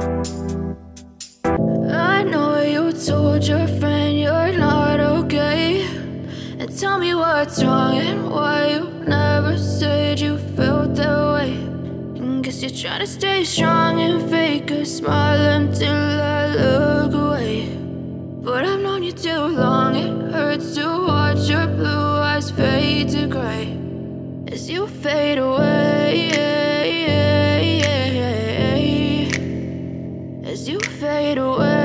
I know you told your friend you're not okay, and tell me what's wrong and why you never said you felt that way. And guess you're trying to stay strong and fake a smile until I look away. But I've known you too long, it hurts to watch your blue eyes fade to gray as you fade away, as you fade away.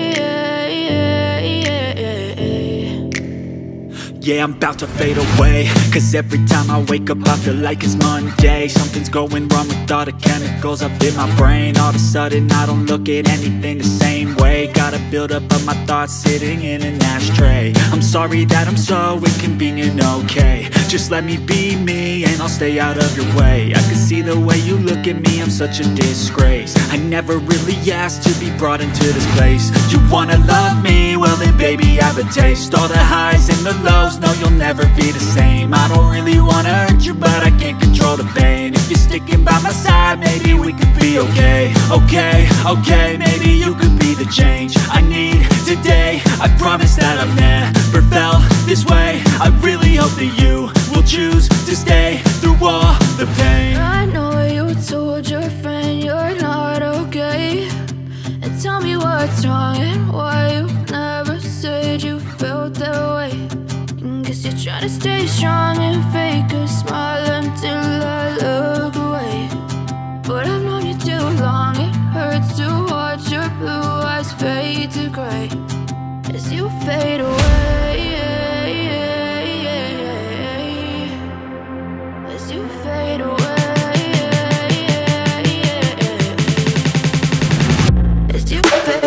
Yeah, I'm about to fade away, cause every time I wake up I feel like it's Monday. Something's going wrong with all the chemicals up in my brain. All of a sudden I don't look at anything the same way. Gotta build up of my thoughts sitting in an ashtray. I'm sorry that I'm so inconvenient, okay. Just let me be me and I'll stay out of your way. I can see the way you look at me, I'm such a disgrace. I never really asked to be brought into this place. You wanna love me? Well then baby, have a taste. All the highs and the lows, no, you'll never be the same. I don't really wanna hurt you, but I can't control the pain. If you're sticking by my side, maybe we could be okay. Okay, maybe you could be the change I need today. I promise that I've never felt this way. I really hope that you will choose to stay through all the pain. I know you told your friend you're not okay, and tell me what's wrong and why you never said you felt that way. Guess you're trying to stay strong and fake a smile until I look away. But I've known you too long, it hurts to watch your blue eyes fade to gray as you fade away, as you fade away, as you fade away.